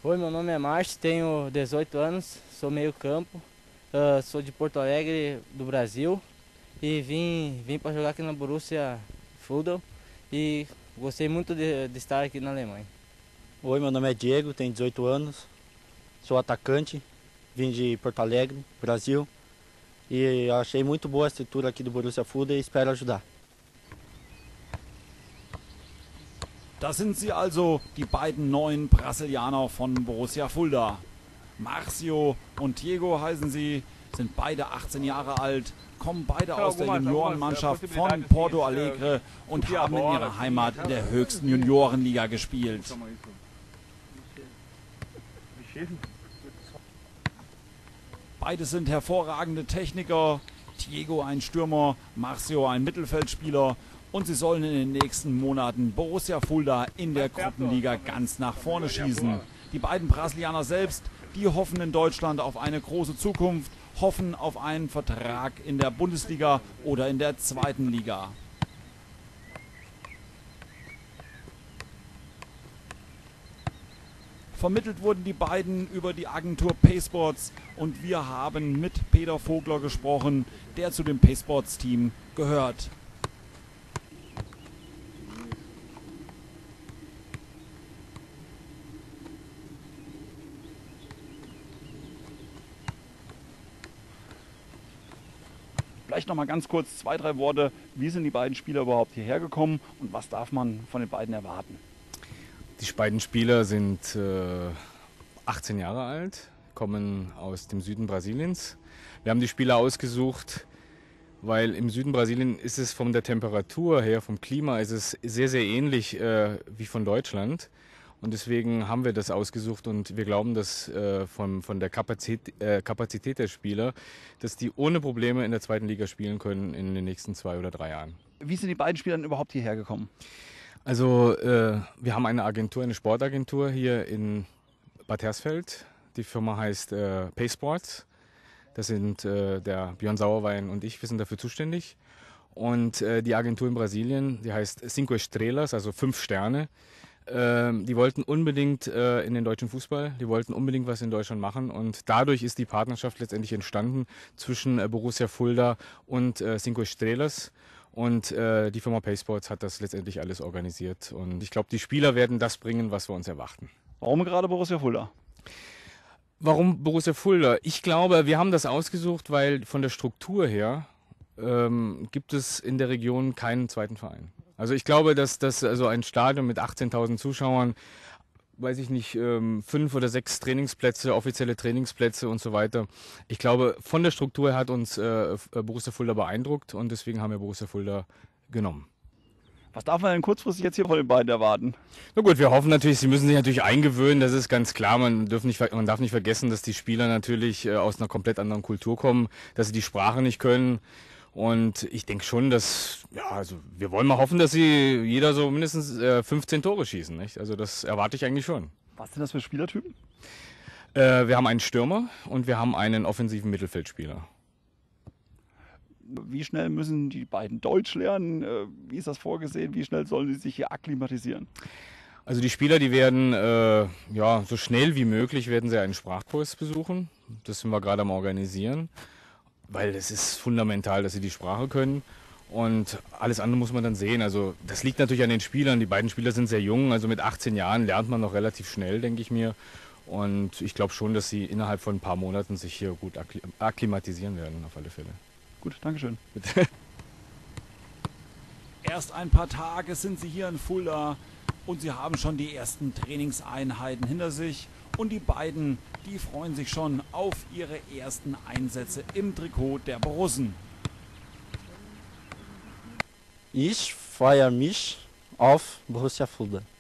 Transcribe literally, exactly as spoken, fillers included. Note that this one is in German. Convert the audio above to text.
Oi, meu nome é Márcio, tenho dezoito anos, sou meio campo, uh, sou de Porto Alegre, do Brasil, e vim, vim para jogar aqui na Borussia Fudel e gostei muito de, de estar aqui na Alemanha. Oi, meu nome é Diego, tenho dezoito anos, sou atacante, vim de Porto Alegre, Brasil, e achei muito boa a estrutura aqui do Borussia Fudel e espero ajudar. Das sind sie also, die beiden neuen Brasilianer von Borussia Fulda. Marcio und Diego heißen sie, sind beide achtzehn Jahre alt, kommen beide aus der Juniorenmannschaft von Porto Alegre und haben in ihrer Heimat in der höchsten Juniorenliga gespielt. Beide sind hervorragende Techniker, Diego ein Stürmer, Marcio ein Mittelfeldspieler. Und sie sollen in den nächsten Monaten Borussia Fulda in der Gruppenliga ganz nach vorne schießen. Die beiden Brasilianer selbst, die hoffen in Deutschland auf eine große Zukunft, hoffen auf einen Vertrag in der Bundesliga oder in der zweiten Liga. Vermittelt wurden die beiden über die Agentur PaySports und wir haben mit Peter Vogler gesprochen, der zu dem PaySports-Team gehört. Vielleicht noch mal ganz kurz zwei, drei Worte. Wie sind die beiden Spieler überhaupt hierher gekommen und was darf man von den beiden erwarten? Die beiden Spieler sind äh, achtzehn Jahre alt, kommen aus dem Süden Brasiliens. Wir haben die Spieler ausgesucht, weil im Süden Brasilien ist es von der Temperatur her, vom Klima, ist es sehr, sehr ähnlich äh, wie von Deutschland. Und deswegen haben wir das ausgesucht und wir glauben, dass äh, von, von der Kapazität, äh, Kapazität der Spieler, dass die ohne Probleme in der zweiten Liga spielen können in den nächsten zwei oder drei Jahren. Wie sind die beiden Spieler überhaupt hierher gekommen? Also äh, wir haben eine Agentur, eine Sportagentur hier in Bad Hersfeld. Die Firma heißt äh, PaySports. Das sind äh, der Björn Sauerwein und ich, wir sind dafür zuständig. Und äh, die Agentur in Brasilien, die heißt Cinco Estrelas, also fünf Sterne. Die wollten unbedingt äh, in den deutschen Fußball, die wollten unbedingt was in Deutschland machen und dadurch ist die Partnerschaft letztendlich entstanden zwischen äh, Borussia Fulda und äh, Cinco Estrelas und äh, die Firma PaySports hat das letztendlich alles organisiert und ich glaube, die Spieler werden das bringen, was wir uns erwarten. Warum gerade Borussia Fulda? Warum Borussia Fulda? Ich glaube, wir haben das ausgesucht, weil von der Struktur her ähm, gibt es in der Region keinen zweiten Verein. Also ich glaube, dass das also ein Stadion mit achtzehntausend Zuschauern, weiß ich nicht, fünf oder sechs Trainingsplätze, offizielle Trainingsplätze und so weiter. Ich glaube, von der Struktur hat uns äh, Borussia Fulda beeindruckt und deswegen haben wir Borussia Fulda genommen. Was darf man denn kurzfristig jetzt hier von den beiden erwarten? Na gut, wir hoffen natürlich, sie müssen sich natürlich eingewöhnen, das ist ganz klar. Man darf nicht, man darf nicht vergessen, dass die Spieler natürlich äh, aus einer komplett anderen Kultur kommen, dass sie die Sprache nicht können. Und ich denke schon, dass, ja, also wir wollen mal hoffen, dass sie jeder so mindestens äh, fünfzehn Tore schießen, nicht? Also das erwarte ich eigentlich schon. Was sind das für Spielertypen? Äh, wir haben einen Stürmer und wir haben einen offensiven Mittelfeldspieler. Wie schnell müssen die beiden Deutsch lernen? Wie ist das vorgesehen? Wie schnell sollen sie sich hier akklimatisieren? Also die Spieler, die werden, äh, ja, so schnell wie möglich werden sie einen Sprachkurs besuchen. Das sind wir gerade am Organisieren. Weil es ist fundamental, dass sie die Sprache können und alles andere muss man dann sehen. Also das liegt natürlich an den Spielern. Die beiden Spieler sind sehr jung, also mit achtzehn Jahren lernt man noch relativ schnell, denke ich mir. Und ich glaube schon, dass sie innerhalb von ein paar Monaten sich hier gut akklimatisieren werden, auf alle Fälle. Gut, Dankeschön. Bitte. Erst ein paar Tage sind sie hier in Fulda und sie haben schon die ersten Trainingseinheiten hinter sich. Und die beiden, die freuen sich schon auf ihre ersten Einsätze im Trikot der Borussen. Ich freue mich auf Borussia Fulda.